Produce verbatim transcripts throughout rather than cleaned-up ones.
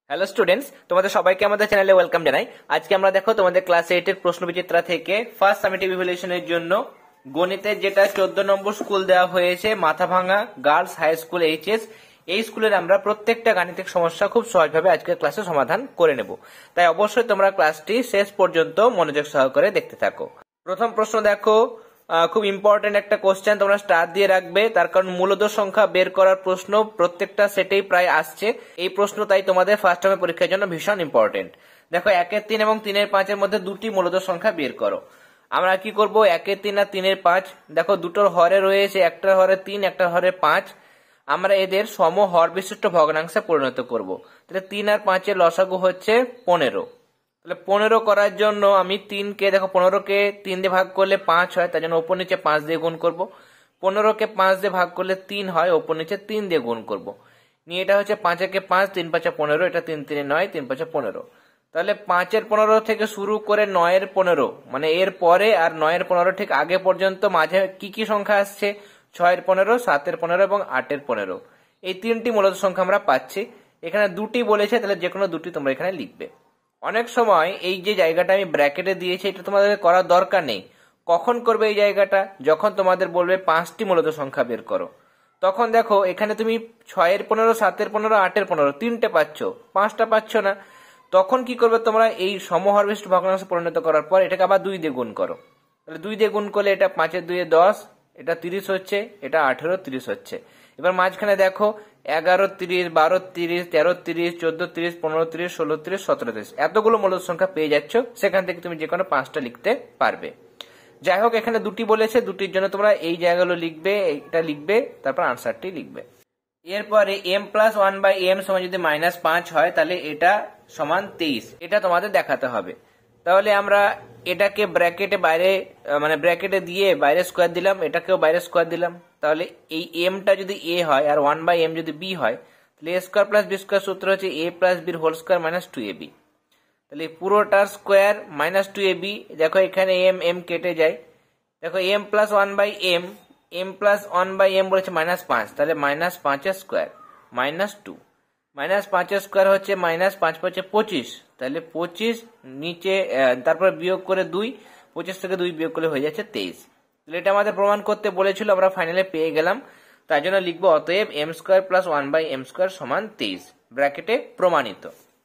Hello students, তোমাদের সবাইকে আমাদের চ্যানেলে ওয়েলকাম জানাই। আজকে আমরা দেখো তোমাদের ক্লাস এইট এর প্রশ্ন বিচিত্রা থেকে ফার্স্ট সামেটিভ ইভ্যালুয়েশনের জন্য গণিতের যেটা চোদ্দ নম্বর স্কুল দেওয়া হয়েছে Mathabhanga girls high school HS, এই স্কুলের আমরা প্রত্যেকটা গাণিতিক সমস্যা খুব সহজভাবে আজকের ক্লাসে সমাধান করে নেব। তাই অবশ্যই তোমরা ক্লাসটি শেষ পর্যন্ত মনোযোগ সহকারে দেখতে থাকো। প্রথম প্রশ্ন দেখো, খুব ইম্পর্টেন্ট একটা কোশ্চেন, তোমরা স্টার দিয়ে রাখবে, তার কারণ মূলদ সংখ্যা বের করার প্রশ্ন প্রত্যেকটা সেটেই প্রায় আসছে এই প্রশ্ন, তাই তোমাদের ফার্স্ট টার্মের পরীক্ষার জন্য ভীষণ ইম্পর্টেন্ট। দেখো, একের তিন এবং তিনের পাঁচের মধ্যে দুটি মূলদ সংখ্যা বের করো। আমরা কি করব, একের তিন আর তিনের পাঁচ, দেখো দুটোর হরে রয়েছে, একটার হরে তিন একটার হরে পাঁচ, আমরা এদের সম হর বিশিষ্ট ভগ্নাংশে পরিণত করব। তাহলে তিন আর পাঁচের লসাগু হচ্ছে পনেরো। তাহলে পনেরো করার জন্য আমি তিনকে, দেখো পনেরোকে তিন দিয়ে ভাগ করলে পাঁচ হয়, তার জন্য ওপর নিচে পাঁচ দিয়ে গুণ করব। পনেরোকে পাঁচ দিয়ে ভাগ করলে তিন হয়, ওপর নিচে তিন দিয়ে গুণ করব। নিয়ে এটা হচ্ছে পাঁচেকে পাঁচ, তিন পাঁচে পনেরো, এটা তিন তিনে নয়, তিন পাঁচে পনেরো। তাহলে পাঁচের পনেরো থেকে শুরু করে নয়ের পনেরো, মানে এর পরে আর নয়ের পনেরো ঠিক আগে পর্যন্ত মাঝে কি কি সংখ্যা আসছে? ছয়ের পনেরো, সাতের পনেরো এবং আটের পনেরো, এই তিনটি মূলত সংখ্যা আমরা পাচ্ছি। এখানে দুটি বলেছে, তাহলে যে কোনো দুটি তোমরা এখানে লিখবে। অনেক সময় এই যে জায়গাটা আমি ব্র্যাকেটে দিয়েছি, এটা তোমাদের করার দরকার নেই। কখন করবে এই জায়গাটা? যখন তোমাদের বলবে পাঁচটি মূলত সংখ্যা বের করো, তখন দেখো এখানে তুমি ছয়ের পনেরো, সাতের পনেরো, আটের পনেরো তিনটে পাচ্ছ, পাঁচটা পাচ্ছ না। তখন কি করবে তোমরা? এই সমহর বিশিষ্ট ভগ্নাংশে পরিণত করার পর এটাকে আবার দুই দিয়ে গুণ করো। তাহলে দুই দিয়ে গুণ করলে এটা পাঁচের দুইয়ে দশ, এটা তিরিশ হচ্ছে, এটা আঠেরো তিরিশ হচ্ছে। এবার মাঝখানে দেখো এগারো তিরিশ, বারো তিরিশ, তেরো তিরিশ, চোদ্দ তিরিশ, পনেরো তিরিশ, ষোলো তিরিশ, সতেরো তিরিশ, এতগুলো মূলত সংখ্যা পেয়ে যাচ্ছ। সেখান থেকে তুমি যে কোনো পাঁচটা লিখতে পারবে। যাই হোক, এখানে দুটি বলেছে, দুটির জন্য তোমরা এই জায়গাগুলো লিখবে, এটা লিখবে, তারপর আনসারটি লিখবে। এরপরে M plus one by M সমান যদি মাইনাস পাঁচ হয়, তাহলে এটা সমান তেইশ, এটা তোমাদের দেখাতে হবে। তাহলে আমরা এটাকে ব্র্যাকেটে বাইরে, মানে ব্র্যাকেটে দিয়ে বাইরে স্কোয়ার দিলাম, এটাকেও বাইরে স্কোয়ার দিলাম। তাহলে এই এমটা যদি এ হয় আর ওয়ান বাই এম যদি বি হয়, তাহলে A square plus B square সূত্র হচ্ছে এ প্লাস বির whole square minus two A B. তাহলে পুরোটার square minus two A B, দেখো এখানে এম এম কেটে যায়। দেখো M plus one by M, M plus one by M বলেছে মাইনাস পাঁচ, তাহলে মাইনাস পাঁচের স্কোয়ার মাইনাস টু, মাইনাস পাঁচের স্কোয়ার হচ্ছে মাইনাস পাঁচ পাঁচে পঁচিশ, তাহলে পঁচিশ নিচে তারপর বিয়োগ করে দুই, পঁচিশ থেকে দুই বিয়োগ করলে হয়ে যাচ্ছে তেইশ। তাহলে এটা আমাদের প্রমাণ করতে বলেছিল, আমরা ফাইনালে পেয়ে গেলাম। তাই জন্য লিখবো অতএব M square plus one by M square সমান তেইশ, ব্র্যাকেটে প্রমাণিত।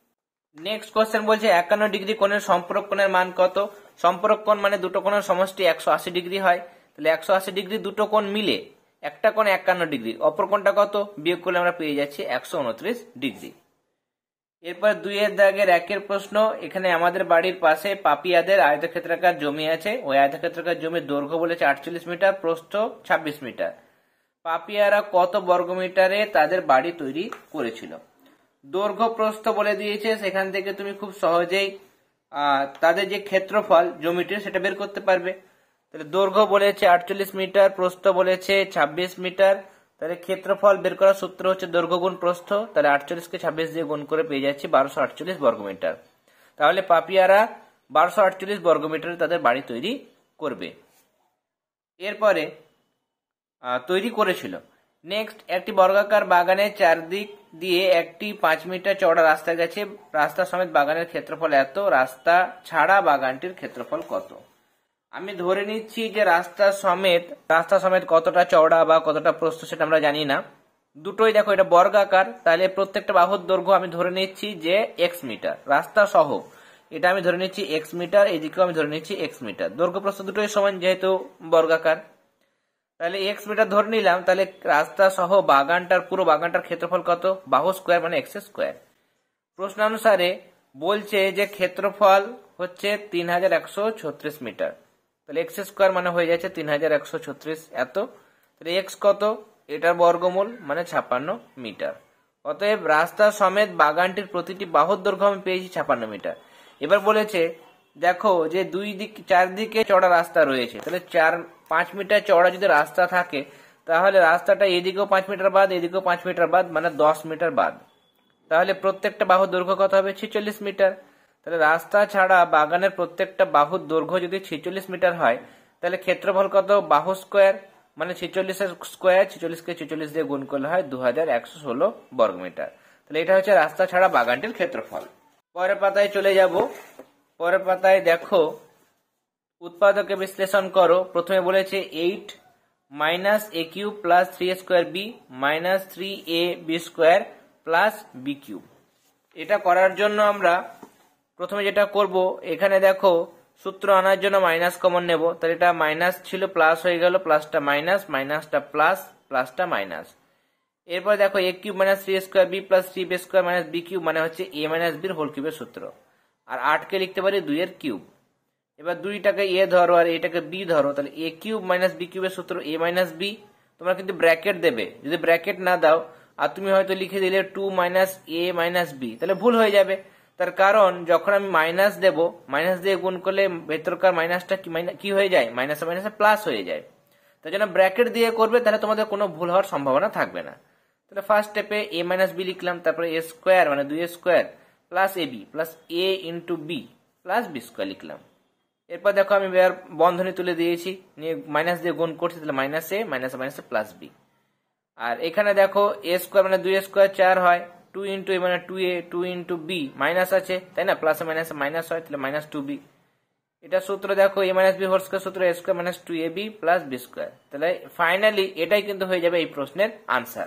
নেক্সট কোশ্চেন বলছে একান্ন ডিগ্রি কোণের সম্পূরক কোণের মান কত? সম্পূরক কোণ মানে দুটো কোণের সমষ্টি একশো আশি ডিগ্রি হয়। তাহলে একশো আশি ডিগ্রি দুটো কোণ মিলে একটা কোণ একান্ন ডিগ্রি, অপর কোণটা কত? বিয়োগ করলে আমরা পেয়ে যাচ্ছি একশো উনত্রিশ ডিগ্রি। এরপর দুইয়ের দাগের একের প্রশ্ন, এখানে আমাদের বাড়ির পাশে পাপিয়াদের আয়তক্ষেত্রাকার জমি আছে। ওই আয়তক্ষেত্রাকার জমির দৈর্ঘ্য বলেছে আটচল্লিশ মিটার, প্রস্থ ছাব্বিশ মিটার। পাপিয়ারা কত বর্গমিটারে তাদের বাড়ি তৈরি করেছিল? দৈর্ঘ্য প্রস্থ বলে দিয়েছে, সেখান থেকে তুমি খুব সহজেই তাদের যে ক্ষেত্রফল জমিটির সেটা বের করতে পারবে। তাহলে দৈর্ঘ্য বলেছে আটচল্লিশ মিটার, প্রস্থ বলেছে ছাব্বিশ মিটার, তাহলে ক্ষেত্রফল বের করার সূত্র হচ্ছে দৈর্ঘ্য গুণ প্রস্থ। তাহলে আটচল্লিশ কে ছাব্বিশ দিয়ে গুণ করে পেয়ে যাচ্ছি বারোশো আটচল্লিশ বর্গমিটার। তাহলে পাপিয়ারা বারোশো আটচল্লিশ বর্গমিটারে তাদের বাড়ি তৈরি করবে। এরপরে তৈরি করেছিল। নেক্সট, একটি বর্গাকার বাগানের চারদিক দিয়ে একটি পাঁচ মিটার চওড়া রাস্তা গেছে, রাস্তা সমেত বাগানের ক্ষেত্রফল এত, রাস্তা ছাড়া বাগানটির ক্ষেত্রফল কত? আমি ধরে নিচ্ছি যে রাস্তা সমেত, রাস্তা সমেত কতটা চওড়া বা কতটা প্রস্থ সেটা আমরা জানি না। দুটোই দেখো এটা বর্গাকার, তাহলে প্রত্যেকটা বাহুর দৈর্ঘ্য আমি ধরে নিচ্ছি যে এক্স মিটার, রাস্তা সহ এটা আমি ধরে নিচ্ছি এক্স মিটার, এদিকেও আমি ধরে নিচ্ছি এক্স মিটার। দৈর্ঘ্য প্রস্থ দুটোই সমান যেহেতু বর্গাকার, তাহলে এক্স মিটার ধরে নিলাম। তাহলে রাস্তা সহ বাগানটার, পুরো বাগানটার ক্ষেত্রফল কত? বাহু স্কোয়ার মানে এক্স স্কোয়ার। প্রশ্নানুসারে বলছে যে ক্ষেত্রফল হচ্ছে তিন হাজার একশো ছত্রিশ মিটার, তাহলে এক্স স্কোয়ার মানে হয়ে যাচ্ছে তিন হাজার একশো ছত্রিশ এত। তাহলে এক্স কত? এটার বর্গমূল মানে ছাপ্পান্ন মিটার। অতএব রাস্তা সমেত বাগানটির প্রতিটি বাহুর দৈর্ঘ্য আমি পেয়েছি ছাপ্পান্ন মিটার। এবার বলেছে দেখো যে দুই দিক চারদিকে চওড়া রাস্তা রয়েছে, তাহলে চার পাঁচ মিটার চওড়া যদি রাস্তা থাকে, তাহলে রাস্তাটা এদিকেও পাঁচ মিটার বাদ, এদিকেও পাঁচ মিটার বাদ, মানে দশ মিটার বাদ। তাহলে প্রত্যেকটা বাহুর দৈর্ঘ্য কত হবে? ছেচল্লিশ মিটার। তাহলে রাস্তা ছাড়া বাগানের প্রত্যেকটা বাহুর দৈর্ঘ্য যদি ছেচল্লিশ মিটার হয়, তাহলে ক্ষেত্রফল কত? বাহু স্কোয়ার মানে ছেচল্লিশের স্কোয়ার, ছেচল্লিশকে ছেচল্লিশ দিয়ে গুণ করলে হয় দু হাজার একশো ষোলো বর্গমিটার। তাহলে এটা হচ্ছে রাস্তা ছাড়া বাগানটির ক্ষেত্রফল। পরের পাতায় চলে যাব। পরের পাতায় দেখো উৎপাদকে বিশ্লেষণ করো। প্রথমে বলেছে eight minus A cube plus three A square B minus three A B square plus B cube. এটা করার জন্য আমরা প্রথমে যেটা করব, এখানে দেখো সূত্র আনার জন্য মাইনাস কমন নেব। তাহলে এটা মাইনাস ছিল প্লাস হয়ে গেল, প্লাসটা মাইনাস, মাইনাসটা প্লাস, প্লাসটা মাইনাস। এরপর দেখো A cube minus three square B plus three B square minus B cube মানে হচ্ছে এ মাইনাস বির হোল কিউবের সূত্র। আর আটকে লিখতে পারি দুই এর কিউব। এবার দুইটাকে এ ধরো আর এটাকে বি ধরো, তাহলে এ কিউব মাইনাস বি কিউবের সূত্র এ মাইনাস বি। তোমরা কিন্তু ব্র্যাকেট দেবে, যদি ব্র্যাকেট না দাও আর তুমি হয়তো লিখে দিলে two minus A minus B, তাহলে ভুল হয়ে যাবে। তার কারণ যখন আমি মাইনাস দেব, মাইনাস দিয়ে গুণ করলে ভেতরকার মাইনাসটা কি হয়ে যায়, মাইনাস মাইনাসে প্লাস হয়ে যায়। তাই জন্য ব্র্যাকেট দিয়ে করবে, তাহলে তোমাদের কোনো ভুল হওয়ার সম্ভাবনা থাকবে না। তাহলে ফার্স্ট স্টেপে এ মাইনাস বি লিখলাম, তারপরে এ স্কোয়ার মানে দুই square plus A B plus A into B plus B square লিখলাম। এরপর দেখো আমি বন্ধনী তুলে দিয়েছি, নিয়ে মাইনাস দিয়ে গুণ করছি, তাহলে minus A minus minus plus B. আর এখানে দেখো এ স্কোয়ার মানে দুই স্কোয়ার চার হয়, টু ইন্টু এ মানে two A, two into B minus আছে তাই না, প্লাস মাইনাস মাইনাস হয়, তাহলে মাইনাস টু বি। এটা সূত্র দেখো A minus B whole square সূত্র A square minus two A B plus B square. তাহলে ফাইনালি এটাই কিন্তু হয়ে যাবে এই প্রশ্নের আনসার।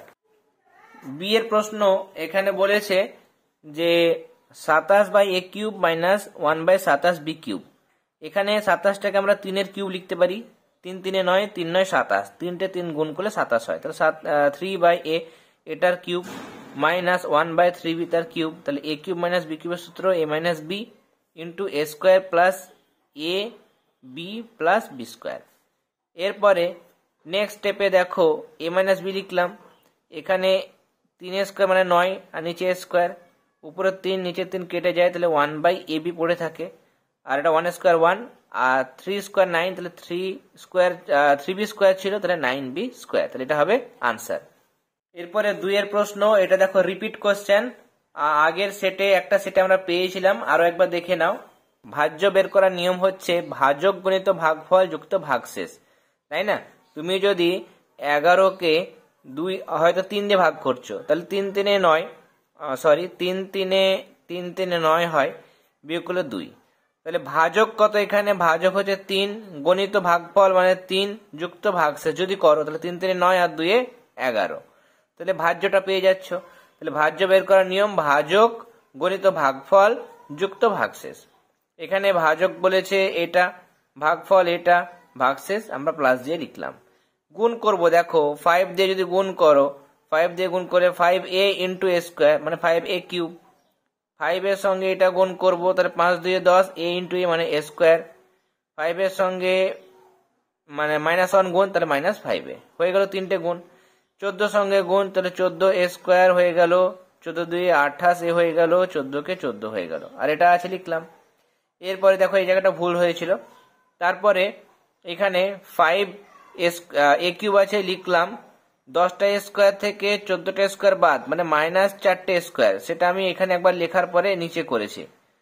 বি এর প্রশ্ন এখানে বলেছে যে সাতাশ by A cube minus one by সাতাশ বি কিউব। এখানে সাতাশটাকে আমরা তিনের কিউব লিখতে পারি, তিন তিনে নয়, তিন নয় সাতাশ, তিনটে তিন গুণ করলে সাতাশ হয়। তাহলে সাত থ্রি বাই এ এটার cube minus one by three B তার কিউব। তাহলে এ কিউব মাইনাস বি কিউবের সূত্র A minus B into A square plus A B plus B square. এরপরে নেক্সট স্টেপে দেখো এ মাইনাস বি লিখলাম, এখানে তিন স্কোয়ার মানে নয় আর নিচে স্কোয়ার, উপরে তিন নিচে তিন কেটে যায়, তাহলে ওয়ান বাই এ বি পড়ে থাকে। আর এটা ওয়ান স্কোয়ার ওয়ান আর থ্রি স্কোয়ার নাইন, তাহলে three square three B square ছিল, তাহলে নাইন বি স্কোয়ার। তাহলে এটা হবে আনসার। এরপরে দুইয়ের প্রশ্ন, এটা দেখো রিপিট কোশ্চেন, আগের সেটে একটা সেটে আমরা পেয়েছিলাম, আরো একবার দেখে নাও। ভাজ্য বের করার নিয়ম হচ্ছে ভাজক গণিত ভাগফল যুক্ত ভাগশেষ, তাই না। তুমি যদি এগারোকে দুই হয়তো তিন দিয়ে ভাগ করছো, তাহলে তিন তিনে নয় সরি তিন তিনে তিন তিনে নয় হয়, বিয়োগ করলে দুই। তাহলে ভাজক কত, এখানে ভাজক হচ্ছে তিন, গণিত ভাগফল মানে তিন যুক্ত ভাগশেষ যদি করো, তাহলে তিন তিনে নয় আর দুইয়ে এগারো। তাহলে ভাজ্যটা পেয়ে যাচ্ছ। তাহলে ভাজ্য বের করার নিয়ম ভাজক গণিত ভাগফল যুক্ত ভাগশেষ। এখানে ভাজক বলেছে এটা, ভাগফল এটা, ভাগশেষ আমরা প্লাস দিয়ে লিখলাম। গুণ করব, দেখো ফাইভ দিয়ে যদি গুণ করো, ফাইভ দিয়ে গুণ করে five A into A square মানে ফাইভ এ কিউব, ফাইভ এর সঙ্গে এটা গুণ করবো, তাহলে পাঁচ দুই দশ, এ ইন্টু এ মানে এ স্কোয়ার, ফাইভ এর সঙ্গে মানে মাইনাস ওয়ান গুণ, তাহলে মাইনাস ফাইভ এ হয়ে গেল তিনটে গুণ। চোদ্দ সঙ্গে গুণ, তাহলে চোদ্দ এ স্কোয়ার হয়ে গেল, চোদ্দ দুই আঠাশ এ হয়ে গেল, চোদ্দ কে চোদ্দ হয়ে গেল, আর এটা আছে লিখলাম। এরপরে দেখো এই জায়গাটা ভুল হয়েছিল, তারপরে এখানে ফাইভ এ কিউব আছে লিখলাম, দশটা স্কোয়ার থেকে চোদ্দটা স্কোয়ার বাদ মানে মাইনাস চারটে স্কোয়ার, সেটা আমি এখানে একবার লেখার পরে নিচে করেছি।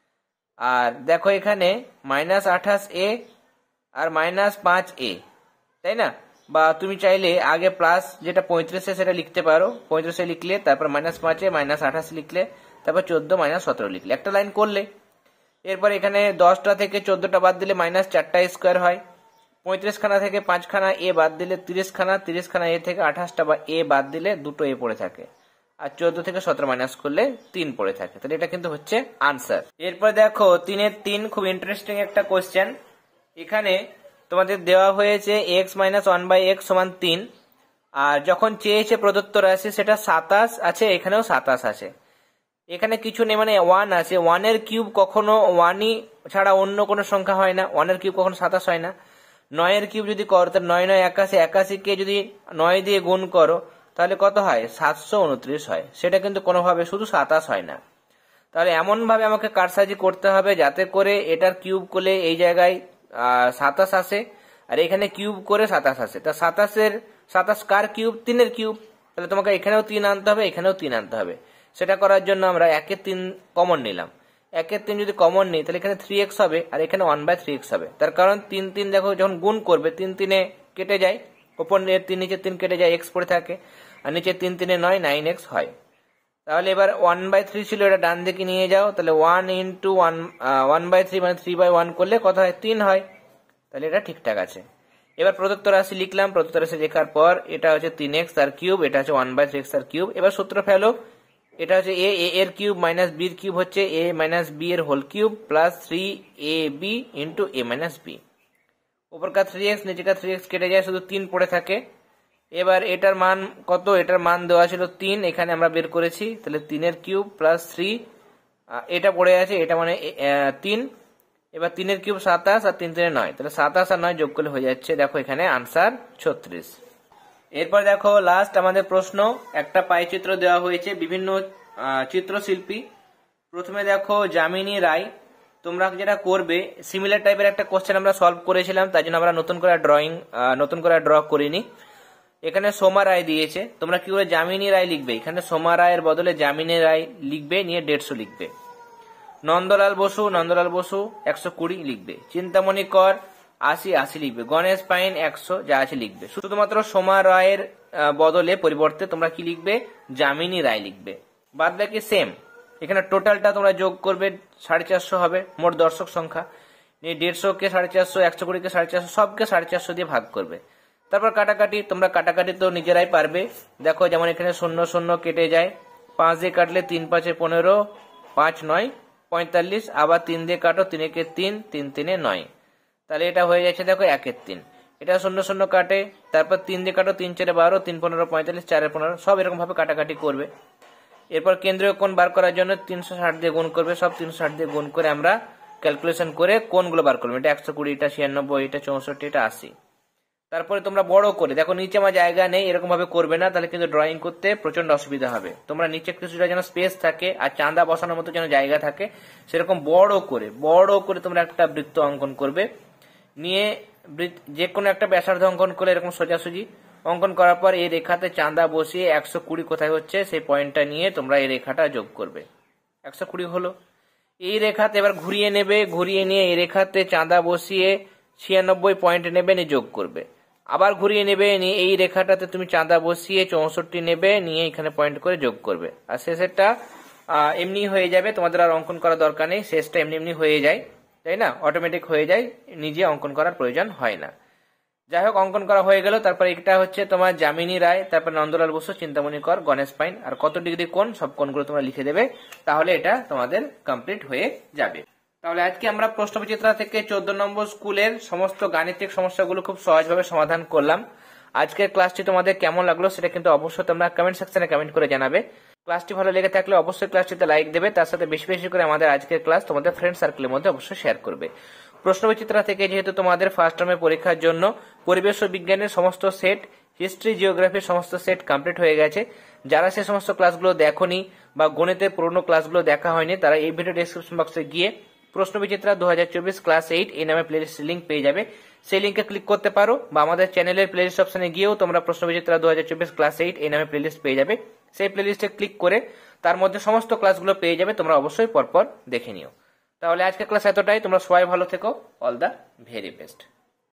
আর দেখো এখানে মাইনাস আঠাশ এ আর মাইনাস পাঁচ এ, তাই না। বা তুমি চাইলে আগে প্লাস যেটা পঁয়ত্রিশে সেটা লিখতে পারো, পঁয়ত্রিশে লিখলে তারপর মাইনাস পাঁচে মাইনাস আঠাশ লিখলে তারপর চোদ্দ মাইনাস সতেরো লিখলে, একটা লাইন করলে। এরপর এখানে দশটা থেকে চোদ্দটা বাদ দিলে মাইনাস চারটা স্কোয়ার হয়, পঁয়ত্রিশ খানা থেকে পাঁচখানা এ বাদ দিলে তিরিশ খানা, তিরিশ খানা এ থেকে আঠাশটা বা এ বাদ দিলে দুটো এ পড়ে থাকে, আর চোদ্দ থেকে সতেরো মাইনাস করলে তিন পড়ে থাকে। তাহলে এটা কিন্তু হচ্ছে আনসার। এরপর দেখো তিনের তিন, খুব ইন্টারেস্টিং একটা কোশ্চেন। এখানে তোমাদের দেওয়া হয়েছে X minus one by X সমান তিন, আর যখন চেয়েছে প্রদত্ত রাশি সেটা সাতাশ আছে, এখানেও সাতাশ আছে। এখানে কিছু নেই মানে ওয়ান আছে, ওয়ানের কিউব কখনো ওয়ানই ছাড়া অন্য কোনো সংখ্যা হয় না, ওয়ানের কিউব কখনো সাতাশ হয় না। নয়ের কিউব যদি করো তাহলে নয় নয় একাশি, একাশিকে যদি নয় দিয়ে গুণ করো তাহলে কত হয়, সাতশো উনত্রিশ হয়। সেটা কিন্তু কোনোভাবে শুধু সাতাশ হয় না। তাহলে এমন ভাবে আমাকে কারসাজি করতে হবে যাতে করে এটার কিউব করলে এই জায়গায় সাতাশ আসে আর এখানে কিউব করে সাতাশ আসে। তা সাতাশের সাতাশ কার কিউব, তিনের কিউব, তাহলে তোমাকে এখানেও তিন আনতে হবে, এখানেও তিন আনতে হবে। সেটা করার জন্য আমরা একের তিন কমন নিলাম, একের তিন যদি কমন নিই তাহলে এখানে থ্রি এক্স হবে আর এখানে ওয়ান বাই থ্রি এক্স হবে। তার কারণ তিন তিন দেখো যখন গুণ করবে তিন তিনে কেটে যায়, ওপর তিন নিচে তিন কেটে যায়, এক্স পড়ে থাকে, আর নিচে তিন তিনে নয়, নাইন এক্স হয়। তাহলে এবার ওয়ান বাই থ্রি ছিল, এটা ডান দিকে নিয়ে যাও, তাহলে one into one one by three মানে থ্রি বাই ওয়ান করলে কত হয়, তিন হয়। তাহলে এটা ঠিকঠাক আছে। এবার প্রদত্ত রাশি লিখলাম, প্রদত্ত রাশি লেখার পর এটা হচ্ছে তিন এক্স তার কিউব, এটা হচ্ছে ওয়ান বাই থ্রি এক্স তার কিউব। এবার সূত্র ফেলো, এটা হচ্ছে এ এ এর কিউব মাইনাস বি এর কিউব হচ্ছে এ মাইনাস বি এর whole cube plus three A B into A minus B. উপর কা থ্রি এক্স নিচে কা থ্রি এক্স কেটে যায়, শুধু তিন পড়ে থাকে। এবার এটার মান কত, এটার মান দেওয়া ছিল তিন, এখানে আমরা বের করেছি, তাহলে তিনের কিউব প্লাস থ্রি, এটা পড়ে আছে, এটা মানে তিন। এবার তিনের কিউব সাতাশ আর তিন তিনে নয়, তাহলে সাতাশ আর নয় যোগ করলে হয়ে যাচ্ছে, দেখো এখানে আনসার ছত্রিশ। এরপর দেখো লাস্ট আমাদের প্রশ্ন, একটা পাইচিত্র দেওয়া হয়েছে, বিভিন্ন চিত্রশিল্পী। প্রথমে দেখো যামিনী রায়। তোমরা যেটা করবে, সিমিলার টাইপের একটা কোশ্চেন আমরা সলভ করেছিলাম, তাই জন্য আমরা নতুন করে ড্রয়িং নতুন করে ড্র করিনি। এখানে সোমা রায় দিয়েছে, তোমরা কি করে যামিনী রায় লিখবে, এখানে সোমা রায়ের বদলে যামিনী রায় লিখবে, নিয়ে দেড়শো লিখবে। নন্দলাল বসু, নন্দলাল বসু একশো কুড়ি লিখবে। চিন্তামণি কর আশি, আশি লিখবে। গণেশ পাইন একশো, যা আছে লিখবে। শুধুমাত্র সোমা রায়ের বদলে পরিবর্তে তোমরা কি লিখবে, যামিনী রায় লিখবে। বাদ বাকি সেম, এখানে টোটালটা তোমরা যোগ করবে, সাড়ে চারশো হবে মোট দর্শক সংখ্যা। দেড়শো কে সাড়ে চারশো, একশো কুড়ি কে সাড়ে চারশো, সবকে সাড়ে চারশো দিয়ে ভাগ করবে। তারপর কাটাকাটি, তোমরা কাটাকাটি তো নিজেরাই পারবে। দেখো যেমন এখানে শূন্য শূন্য কেটে যায়, পাঁচ দিয়ে কাটলে তিন পাঁচে পনেরো, পাঁচ নয় পঁয়তাল্লিশ, আবার তিন দিয়ে কাটো, তিন একে তিন, তিন তিনে নয়, তাহলে এটা হয়ে যাচ্ছে দেখো একের তিন। এটা শূন্য শূন্য কাটে, তারপর তিন দিয়ে কাটো, তিন চারে বারো, তিন পনেরো পঁয়তাল্লিশ, চারের পনেরো, সব এরকম ভাবে কাটাকাটি করবে। এরপর কেন্দ্রীয় কোণ বার করার জন্য তিনশো ষাট দিয়ে গুণ করবে, সব তিনশো ষাট দিয়ে গুণ করে আমরা ক্যালকুলেশন করে কোণগুলো বার করবে। এটা একশো কুড়ি, এটা ছিয়ানব্বই, এটা চৌষট্টি, এটা আশি। তারপরে তোমরা বড় করে দেখো, নিচে আমার জায়গা নেই, এরকম ভাবে করবে না, তাহলে কিন্তু ড্রয়িং করতে প্রচন্ড অসুবিধা হবে। তোমরা নিচে কিছুটা যেন স্পেস থাকে আর চাঁদা বসানোর মতো যেন জায়গা থাকে, সেরকম বড় করে বড় করে তোমরা একটা বৃত্ত অঙ্কন করবে। নিয়ে যে কোনো একটা ব্যাসার্ধ অঙ্কন করে এরকম সোজাসুজি অঙ্কন করার পর এই রেখাতে চাঁদা বসিয়ে একশো কুড়ি কোথায় হচ্ছে সেই পয়েন্টটা নিয়ে তোমরা এই রেখাটা যোগ করবে। একশো কুড়ি হলো। এই রেখাতে এবার ঘুরিয়ে নেবে, ঘুরিয়ে নিয়ে এই রেখাতে চাঁদা বসিয়ে ছিয়ানব্বই পয়েন্ট নেবে, নিয়ে যোগ করবে। আবার ঘুরিয়ে নেবে, নিয়ে এই রেখাটাতে তুমি চাঁদা বসিয়ে চৌষট্টি নেবে, নিয়ে এখানে পয়েন্ট করে যোগ করবে। আর শেষেরটা এমনি হয়ে যাবে, তোমাদের আর অঙ্কন করার দরকার নেই, শেষটা এমনি এমনি হয়ে যায়, তাই না, অটোমেটিক হয়ে যায়, নিজে অঙ্কন করার প্রয়োজন হয় না। যাই হোক, অঙ্কন করা হয়ে গেল। তারপর এটা হচ্ছে তোমার যামিনী রায়, তারপর নন্দলাল বসু, চিন্তামণি কর, গণেশ পাইন, আর কত ডিগ্রি কোণ সব কোণগুলো তোমরা লিখে দেবে, তাহলে এটা তোমাদের কমপ্লিট হয়ে যাবে। তাহলে আজকে আমরা প্রশ্নবিচিত্রা থেকে চোদ্দ নম্বর স্কুলের সমস্ত গাণিতিক সমস্যাগুলো খুব সহজভাবে সমাধান করলাম। আজকের ক্লাসটি তোমাদের কেমন লাগলো সেটা কিন্তু অবশ্যই তোমরা কমেন্ট সেকশনে কমেন্ট করে জানাবে। ক্লাসটি ভালো লেগে থাকলে অবশ্যই ক্লাসটিতে লাইক দেবে, তার সাথে বেশি বেশি করে আমাদের আজকের ক্লাস তোমাদের ফ্রেন্ড সার্কেলের মধ্যে অবশ্যই শেয়ার করবে। প্রশ্নবিচিত্রা থেকে যেহেতু তোমাদের ফার্স্ট টার্মের পরীক্ষার জন্য পরিবেশ ও বিজ্ঞানের সমস্ত সেট, হিস্ট্রি জিওগ্রাফির সমস্ত সেট কমপ্লিট হয়ে গেছে, যারা সে সমস্ত ক্লাসগুলো দেখোনি বা গণিতের পুরনো ক্লাসগুলো দেখা হয়নি, তারা এই ভিডিও ডেসক্রিপশন বক্সে গিয়ে প্রশ্নবিচিত্রা দু হাজার চব্বিশ ক্লাস এইট এই নামে প্লেলিস্ট লিঙ্ক পেয়ে যাবে, সেই লিঙ্কে ক্লিক করতে পারো, বা আমাদের চ্যানেলের প্লেলিস্ট অপশনে গিয়েও তোমরা প্রশ্নবিচিত্রা দু হাজার চব্বিশ ক্লাস এইট এই নামে প্লেলিস্ট পেয়ে যাবে। সেই প্লেলিস্টে ক্লিক করে তার মধ্যে সমস্ত ক্লাসগুলো পেয়ে যাবে, তোমরা অবশ্যই পরপর দেখে নিও। তাহলে আজকের ক্লাস এতটাই, তোমরা সবাই ভালো থেকো, অল দ্য ভেরি বেস্ট।